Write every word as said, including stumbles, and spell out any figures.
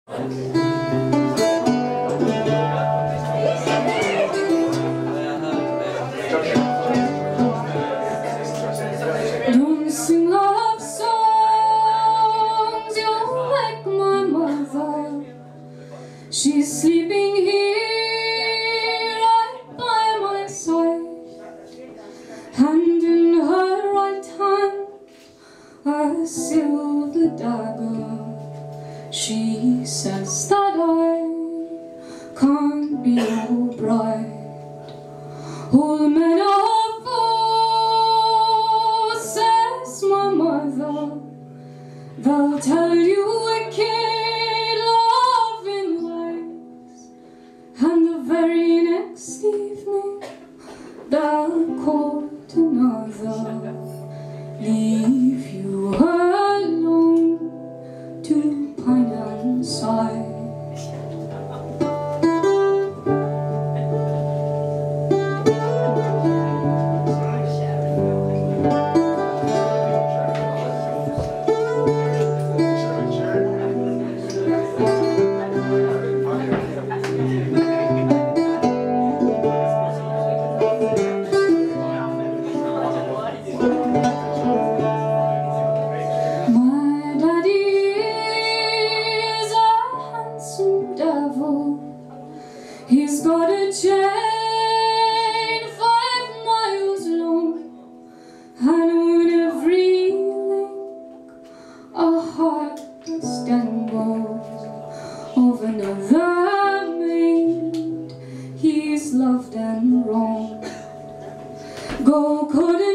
Don't sing love songs, you're like my mother. She's sleeping here right by my side, and in her right hand a silver dagger. She says that I can't be your bride. All men are fools, says my mother. They'll tell you wicked loving lies, and the very next evening they'll court another, leave you alone to pine and sigh. He's got a chain five miles long, and on every link a heart that's dangled of another maid he's loved and wronged. Go, could